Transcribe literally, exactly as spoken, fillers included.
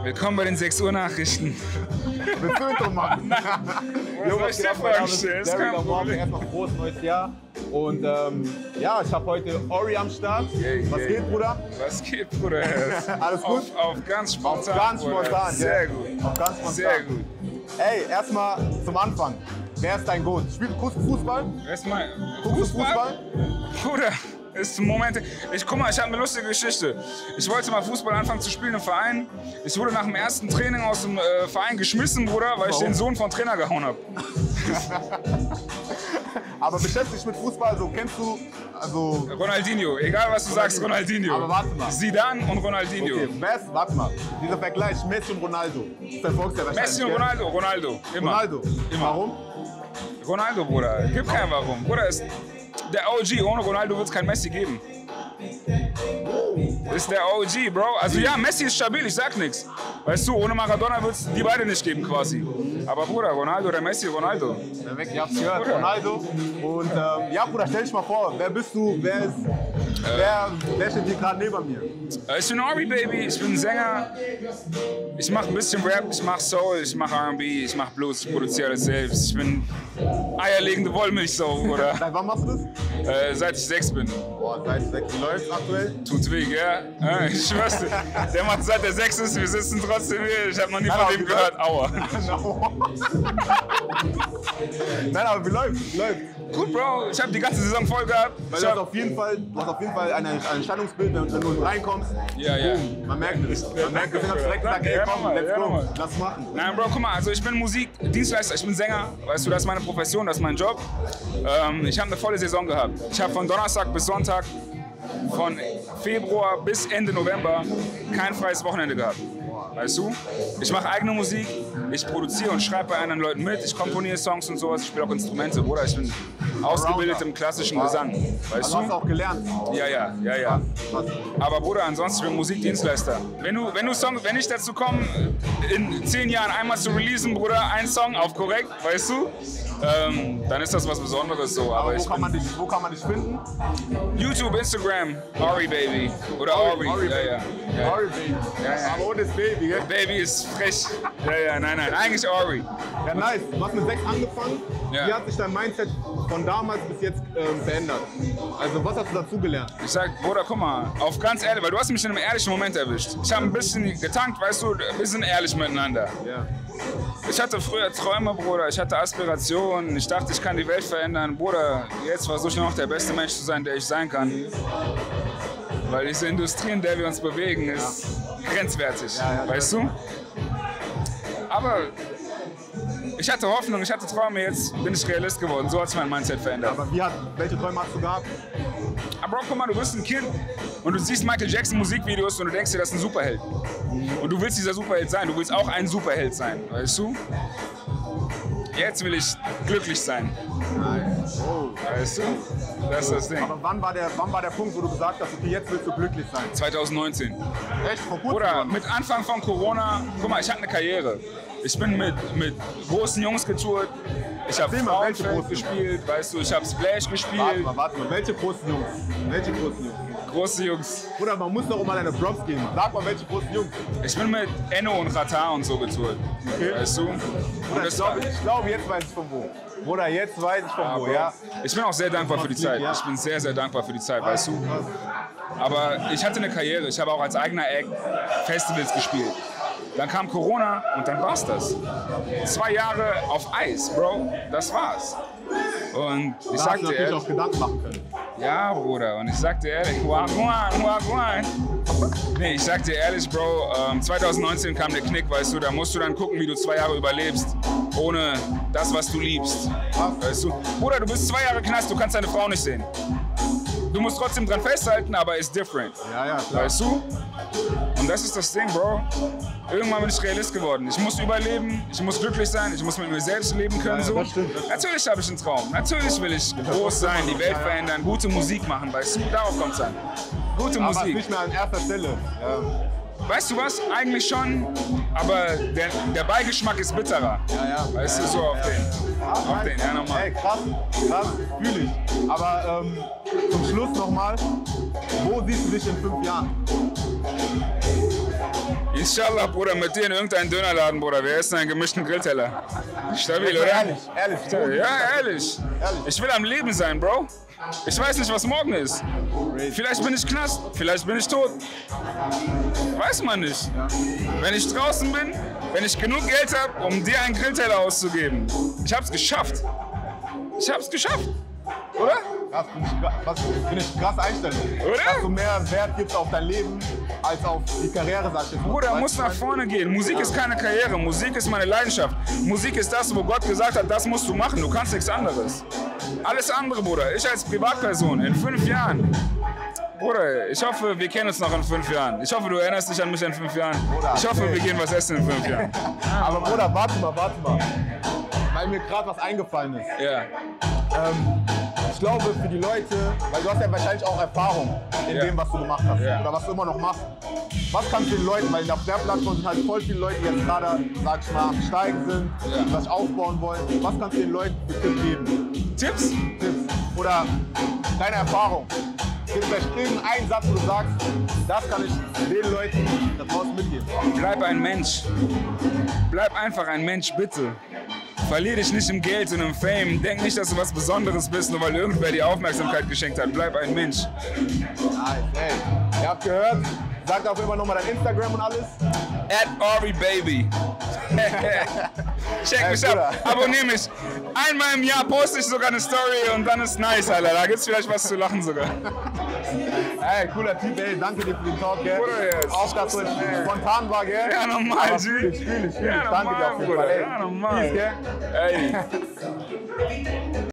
Willkommen bei den sechs Uhr Nachrichten. Mit Föhn machen. Jo, was ich dir vorstellen? Das kann Morgen erstmal frohes neues Jahr. Und ähm, ja, ich habe heute Ori am Start. Yeah, was yeah. geht, Bruder? Was geht, Bruder? Alles gut? Auf, auf ganz spontan. Auf ganz spontan, Sehr ja. gut. Auf ganz spontan. Sehr gut. Ey, erstmal zum Anfang. Wer ist dein Goat? Spielst du Fußball? Erstmal Guckst du Fußball? Bruder, ist ein Moment. Ich guck mal, ich habe eine lustige Geschichte. Ich wollte mal Fußball anfangen zu spielen im Verein. Ich wurde nach dem ersten Training aus dem äh, Verein geschmissen, Bruder, weil ich Warum? den Sohn von Trainer gehauen habe. Aber beschäftigst dich mit Fußball, so kennst du, also... Ronaldinho, egal was du sagst, Ronaldinho. Aber warte mal. Zidane und Ronaldinho. Okay, wer ist, warte mal, dieser Vergleich Messi und Ronaldo, das verfolgst du ja wahrscheinlich, Messi und gell? Ronaldo, Ronaldo, immer. Ronaldo, Immer. Warum? Ronaldo, Bruder, gibt kein Warum. Bruder ist der O G, ohne Ronaldo wird es kein Messi geben. Ist der O G, Bro. Also ja, Messi ist stabil, ich sag nichts. Weißt du, ohne Maradona wird es die beide nicht geben quasi. Aber Bruder, Ronaldo oder Messi, Ronaldo. Perfekt, ihr habt's gehört, Bruder. Ronaldo. Und ähm, ja, Bruder, stell dich mal vor, wer bist du, wer ist, wer, wer steht hier gerade neben mir? Äh, Ich bin Ori, Baby, ich bin Sänger. Ich mach ein bisschen Rap, ich mach Soul, ich mach R and B, ich mach Blues, ich produziere alles selbst. Ich bin eierlegende Wollmilchsau, Bruder. Seit wann machst du das? Äh, seit ich sechs bin. Boah, seit sechs läuft aktuell. Tut weh, gell? Ja, ich schwör's dir. Der macht seit der sechs ist, wir sitzen trotzdem hier. Ich hab noch nie Nein, von aber dem wie gehört. Aua. Nein, aber wie läuft? Wie läuft? Gut, Bro, ich hab die ganze Saison voll gehabt. Weil Ich du hast hab, auf jeden Fall, du hast auf jeden Fall ein, ein Stellungsbild, wenn, wenn du reinkommst. Ja, ja. Boom, man merkt es. Man merkt es, Danke, direkt gesagt, danke, ey, ja, komm, nochmal, let's ja, go, nochmal. lass machen. Nein, Bro, guck mal, also ich bin Musikdienstleister, ich bin Sänger. Weißt du, das ist meine Profession, das ist mein Job. Ähm, ich habe eine volle Saison gehabt. Ich habe von Donnerstag bis Sonntag, von Februar bis Ende November kein freies Wochenende gehabt. Weißt du? Ich mache eigene Musik, ich produziere und schreibe bei anderen Leuten mit, ich komponiere Songs und sowas, ich spiele auch Instrumente, Bruder. Ich bin ausgebildet im klassischen Gesang. Weißt Also hast du du? auch gelernt. Ja, ja, ja, ja. Was? Aber Bruder, ansonsten ich bin Musikdienstleister. Wenn du, wenn du Song, wenn ich dazu komme, in zehn Jahren einmal zu releasen, Bruder, ein Song auf korrekt, weißt du, ähm, dann ist das was Besonderes so. Aber Aber ich wo kann, man dich, wo kann man dich finden? YouTube, Instagram, Ori Baby oder Ori. Ori, Ja, ja. ja. Ori Baby. Ja, ja. Aber ohne das Baby, gell? Baby ist frech. Ja, ja, nein, nein, eigentlich Ori. Ja, nice. Du hast mit sechs angefangen. Ja. Wie hat sich dein Mindset von damals bis jetzt ähm, verändert? Also, was hast du dazu gelernt? Ich sag, Bruder, guck mal, auf ganz ehrlich, weil du hast mich in einem ehrlichen Moment erwischt. Ich habe ein bisschen getankt, weißt du, ein bisschen ehrlich miteinander. Ja. Ich hatte früher Träume, Bruder, ich hatte Aspirationen, ich dachte, ich kann die Welt verändern. Bruder, jetzt versuche ich noch der beste Mensch zu sein, der ich sein kann. Weil diese Industrie, in der wir uns bewegen, ist grenzwertig, Ja, ja, weißt du? Aber ich hatte Hoffnung, ich hatte Träume, jetzt bin ich Realist geworden. So hat sich mein Mindset verändert. Aber wie hat, welche Träume hast du gehabt? Aber Bro, guck mal, du bist ein Kind und du siehst Michael Jackson Musikvideos und du denkst dir, das ist ein Superheld. Und du willst dieser Superheld sein, du willst auch ein Superheld sein, weißt du? Jetzt will ich glücklich sein, Oh. weißt du? Das ist das Ding. Aber wann war, der, wann war der Punkt, wo du gesagt hast, okay, jetzt willst du glücklich sein? zwanzig neunzehn. Echt? Vor kurzem? Oder Mann? mit Anfang von Corona, guck mal, ich hatte eine Karriere. Ich bin mit, mit großen Jungs getourt, ich habe Erzähl mal, welche Frauenfeld großen? gespielt, weißt du, ich habe Splash Warte gespielt, mal, warte mal. Welche großen Jungs? Welche großen Jungs? große Jungs. Bruder, man muss doch auch mal deine Props geben. Sag mal, welche großen Jungs? Ich bin mit Enno und Ratar und so getourt, Okay. weißt du? Und Bruder, ich das war, glaube, ich glaub, jetzt weiß ich von wo. Bruder, jetzt weiß ich von wo, ja? Ich bin auch sehr dankbar für die Zeit. Ich bin sehr, sehr dankbar für die Zeit, weißt du? Aber ich hatte eine Karriere. Ich habe auch als eigener Act Festivals gespielt. Dann kam Corona und dann war's das. Zwei Jahre auf Eis, Bro. Das war's. Und ich Da hast du sagte natürlich ehrlich, auch Gedanken machen können. ja, Bruder. Und ich sagte ehrlich, wagwan, wagwan. Nee, ich sagte ehrlich, Bro, ähm, zwanzig neunzehn kam der Knick, weißt du, da musst du dann gucken, wie du zwei Jahre überlebst, ohne das, was du liebst. Weißt du? Bruder, du bist zwei Jahre Knast, du kannst deine Frau nicht sehen. Du musst trotzdem dran festhalten, aber it's different. Ja, ja, klar. Weißt du? Und das ist das Ding, Bro. Irgendwann bin ich Realist geworden. Ich muss überleben, ich muss glücklich sein, ich muss mit mir selbst leben können. Ja, so. das stimmt, das stimmt. Natürlich habe ich einen Traum. Natürlich will ich groß sein, die Welt verändern, gute Musik machen, weißt du? Darauf kommt es an. Gute Aber Musik. nicht mehr an erster Stelle. Ja. Weißt du was? Eigentlich schon, aber der, der Beigeschmack ist bitterer. Ja, ja. Weißt du, so auf den. Auf den, ja, nochmal. Ey, krass, krass, fühle ich. Aber ähm, zum Schluss nochmal, wo siehst du dich in fünf Jahren? Inshallah, Bruder, mit dir in irgendeinen Dönerladen, Bruder. Wir essen einen gemischten Grillteller. Stabil, oder? Ehrlich, ehrlich. Ja, ehrlich. Ehrlich. Ich will am Leben sein, Bro. Ich weiß nicht, was morgen ist. Vielleicht bin ich Knast, vielleicht bin ich tot. Weiß man nicht. Wenn ich draußen bin, wenn ich genug Geld habe, um dir einen Grillteller auszugeben. Ich hab's geschafft. Ich hab's geschafft. Oder? Das finde ich, was, find ich krass Einstellung. Oder? Dass du mehr Wert gibst auf dein Leben als auf die Karriere, sag ich jetzt mal. Bruder, Weißt muss du, nach was ich vorne gehen. Musik ist keine Karriere. Musik ist meine Leidenschaft. Musik ist das, wo Gott gesagt hat, das musst du machen. Du kannst nichts anderes. Alles andere, Bruder. Ich als Privatperson in fünf Jahren. Bruder, ich hoffe, wir kennen uns noch in fünf Jahren. Ich hoffe, du erinnerst dich an mich in fünf Jahren. Bruder, Ich hoffe, ey. wir gehen was essen in fünf Jahren. meine? Aber Bruder, warte mal, warte mal. Weil mir gerade was eingefallen ist. Ja. Ähm, ich glaube, für die Leute, weil du hast ja wahrscheinlich auch Erfahrung in Ja. dem, was du gemacht hast Ja. oder was du immer noch machst. Was kannst du den Leuten, weil auf der Plattform sind halt voll viele Leute, die jetzt gerade, sag ich mal, am Steigen sind, Ja. die was aufbauen wollen. Was kannst du den Leuten für Tipps geben? Tipps? Tipps oder deine Erfahrung? Gibt es vielleicht irgendeinen Satz, wo du sagst, das kann ich den Leuten da draußen mitgeben? Bleib ein Mensch. Bleib einfach ein Mensch, bitte. Verlier dich nicht im Geld und im Fame. Denk nicht, dass du was Besonderes bist, nur weil irgendwer dir Aufmerksamkeit geschenkt hat. Bleib ein Mensch. Nice, ey. Ihr habt gehört, sagt auf jeden Fall nochmal dein Instagram und alles. At Ori Baby. Check Ey, mich Bruder. ab, abonnier mich. Einmal im Jahr poste ich sogar eine Story und dann ist nice, Alter. Da gibt's vielleicht was zu lachen sogar. Ey, cooler Typ, ey. Danke dir für den Talk, gell? Bruder, yes. Auch, dass du spontan war, gell? Ja, normal, Aber fühl G. ich, fühl ich, fühl ich. Ja, Danke dir normal, auf jeden Bruder. Fall, ey. Ja, normal. Peace, gell? Ey.